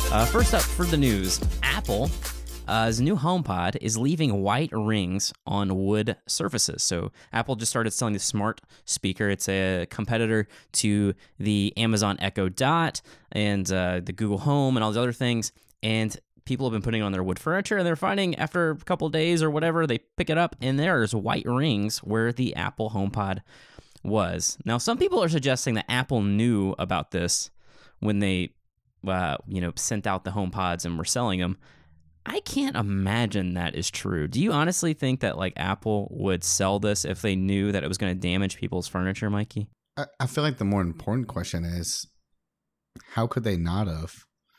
First up for the news, Apple's new HomePod is leaving white rings on wood surfaces. So Apple just started selling the smart speaker. It's a competitor to the Amazon Echo Dot and the Google Home and all these other things. And people have been putting it on their wood furniture, and they're finding after a couple days or whatever, they pick it up, and there's white rings where the Apple HomePod was. Now, some people are suggesting that Apple knew about this when they sent out the HomePods and were selling them. I can't imagine that is true. Do you honestly think that like Apple would sell this if they knew that it was going to damage people's furniture, Mikey? I feel like the more important question is, how could they not have?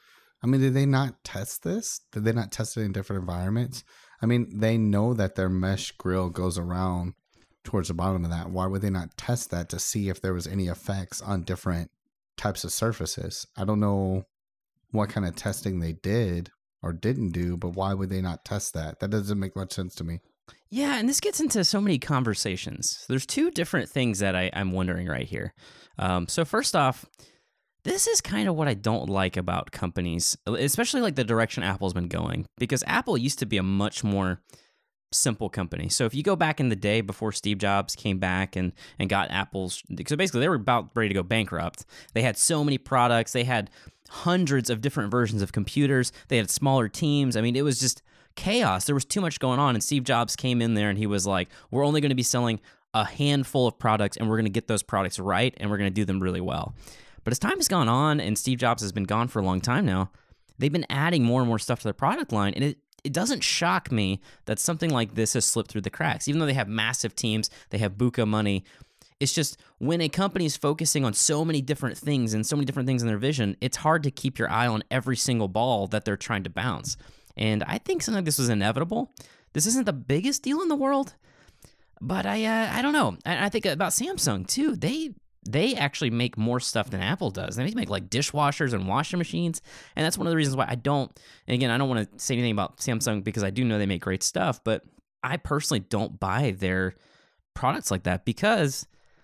I mean, did they not test this? Did they not test it in different environments? I mean, they know that their mesh grill goes around towards the bottom of that. Why would they not test that to see if there was any effects on different types of surfaces? I don't know what kind of testing they did or didn't do, but why would they not test that? That doesn't make much sense to me. Yeah, and this gets into so many conversations. There's two different things that I'm wondering right here. So first off, this is kind of what I don't like about companies, especially like the direction Apple's been going, because Apple used to be a much more simple company. So if you go back in the day before Steve Jobs came back and got Apple's, so basically they were about ready to go bankrupt. They had so many products. They had hundreds of different versions of computers. They had smaller teams. I mean, it was just chaos. There was too much going on. And Steve Jobs came in there and he was like, we're only going to be selling a handful of products, and we're going to get those products right, and we're going to do them really well. But as time has gone on, and Steve Jobs has been gone for a long time now, they've been adding more and more stuff to their product line. And it doesn't shock me that something like this has slipped through the cracks. Even though they have massive teams, they have buku money. It's just when a company is focusing on so many different things and so many different things in their vision, it's hard to keep your eye on every single ball that they're trying to bounce. And I think something like this was inevitable. This isn't the biggest deal in the world, but I don't know. I think about Samsung too. They actually make more stuff than Apple does. They make like dishwashers and washing machines. And that's one of the reasons why I don't, and again, I don't want to say anything about Samsung because I do know they make great stuff, but I personally don't buy their products like that because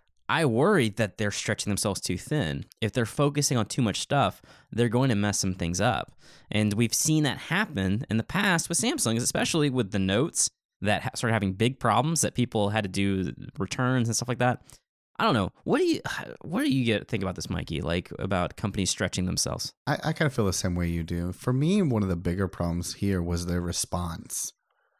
I worry that they're stretching themselves too thin. If they're focusing on too much stuff, they're going to mess some things up. And we've seen that happen in the past with Samsung, especially with the Notes that started having big problems that people had to do returns and stuff like that. I don't know. What do you think about this, Mikey? Like about companies stretching themselves? I kind of feel the same way you do. For me, one of the bigger problems here was their response.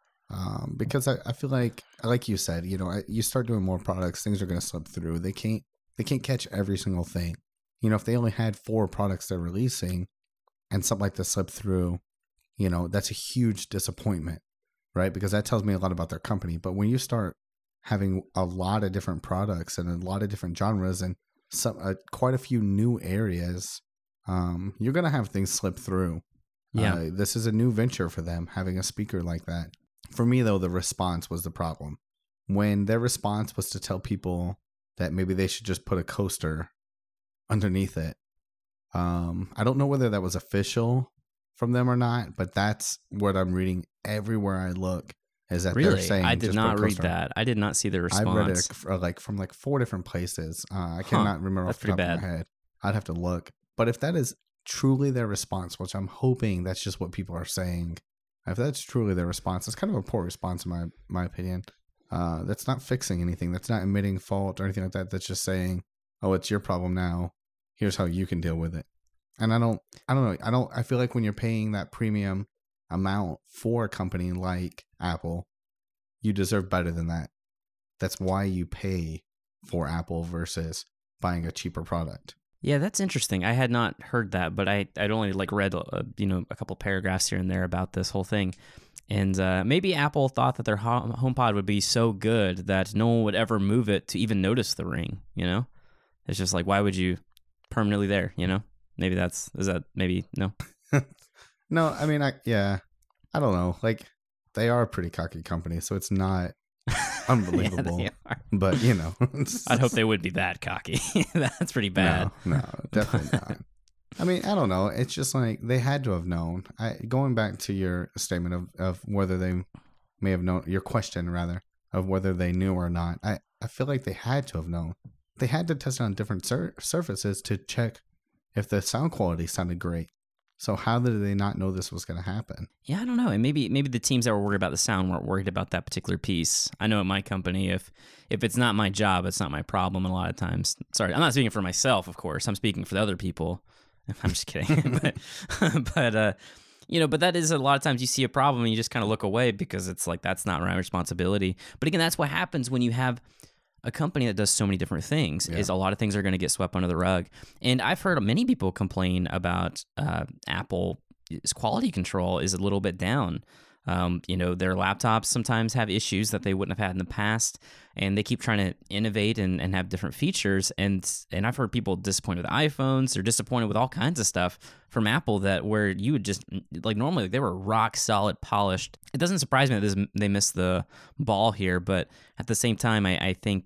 Because I feel like you said, you start doing more products, things are going to slip through. They can't catch every single thing. If they only had 4 products they're releasing and something like this slipped through, that's a huge disappointment, right? Because that tells me a lot about their company. But when you start having a lot of different products and a lot of different genres and quite a few new areas, you're going to have things slip through. Yeah. This is a new venture for them, having a speaker like that. For me, though, the response was the problem. When their response was to tell people that maybe they should just put a coaster underneath it. I don't know whether that was official from them or not, but that's what I'm reading everywhere I look. Is that really? They're saying I did not read that. I did not see the response. I read it from 4 different places. I cannot remember off the top of my head. I'd have to look. But if that is truly their response, which I'm hoping that's just what people are saying, if that's truly their response, it's kind of a poor response in my opinion. That's not fixing anything. That's not admitting fault or anything like that. That's just saying, oh, it's your problem now. Here's how you can deal with it. And I don't know. I feel like when you're paying that premium amount for a company like Apple, you deserve better than that. That's why you pay for Apple versus buying a cheaper product. Yeah, that's interesting. I had not heard that, but I'd only read a couple paragraphs here and there about this whole thing. And maybe Apple thought that their HomePod would be so good that no one would ever move it to even notice the ring, It's just like, why would you permanently there, Maybe no? No, I mean, I don't know. They are a pretty cocky company, so it's not unbelievable. Yeah, but, I'd hope they would be that cocky. That's pretty bad. No, definitely not. I mean, I don't know. It's just like they had to have known. Going back to your statement of whether they may have known, your question rather, of whether they knew or not, I feel like they had to have known. They had to test it on different surfaces to check if the sound quality sounded great. So how did they not know this was going to happen? Yeah, I don't know. And maybe the teams that were worried about the sound weren't worried about that particular piece. I know at my company, if it's not my job, it's not my problem. And a lot of times, sorry, I'm not speaking for myself, of course. I'm speaking for the other people. I'm just kidding. but you know, but that is a lot of times you see a problem and you just kind of look away because it's like, that's not my responsibility. But again, that's what happens when you have a company that does so many different things, is a lot of things are going to get swept under the rug. And I've heard many people complain about Apple's quality control is a little bit down. You know, their laptops sometimes have issues that they wouldn't have had in the past, and they keep trying to innovate and have different features. And I've heard people disappointed with iPhones. They're disappointed with all kinds of stuff from Apple that where you would just, like normally they were rock solid, polished. It doesn't surprise me that they missed the ball here, but at the same time, I think,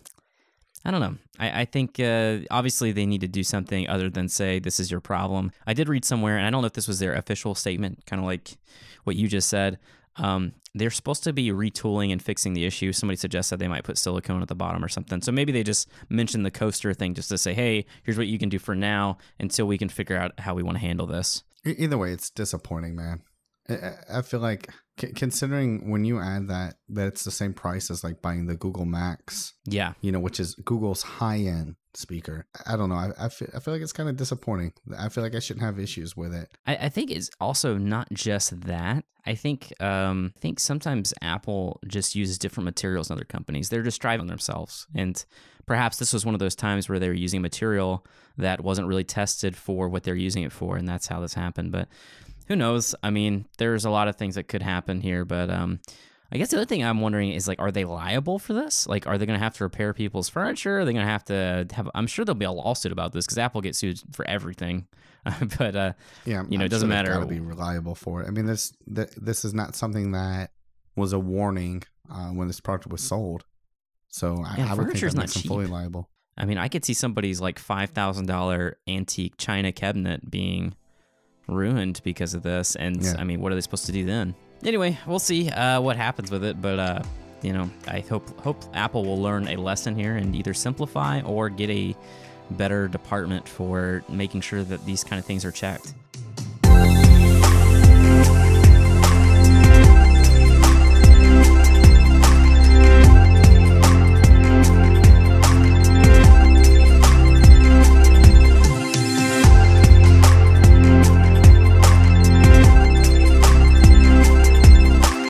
I don't know. I think obviously they need to do something other than say, this is your problem. I did read somewhere, and I don't know if this was their official statement, kind of like what you just said. They're supposed to be retooling and fixing the issue. Somebody suggested they might put silicone at the bottom or something. So maybe they just mentioned the coaster thing just to say, hey, here's what you can do for now until we can figure out how we want to handle this. Either way, it's disappointing, man. I feel like considering when you add that it's the same price as like buying the Google Max, you know, which is Google's high-end speaker. I don't know. I feel like it's kind of disappointing. I feel like I shouldn't have issues with it. I think it's also not just that. I think sometimes Apple just uses different materials in other companies. They're just striving themselves, and perhaps this was one of those times where they were using material that wasn't really tested for what they're using it for, and that's how this happened. But who knows? I mean, there's a lot of things that could happen here, but I guess the other thing I'm wondering is, like, are they liable for this? Like, are they going to have to repair people's furniture? Are they going to have, I'm sure there'll be a lawsuit about this because Apple gets sued for everything. But, yeah, you know, it doesn't matter. Got to be reliable for it. I mean, this is not something that was a warning when this product was sold. So I would think that makes them fully liable. I mean, I could see somebody's like $5,000 antique China cabinet being ruined because of this, and I mean, what are they supposed to do then? Anyway, we'll see what happens with it, but you know, I hope Apple will learn a lesson here and either simplify or get a better department for making sure that these kind of things are checked.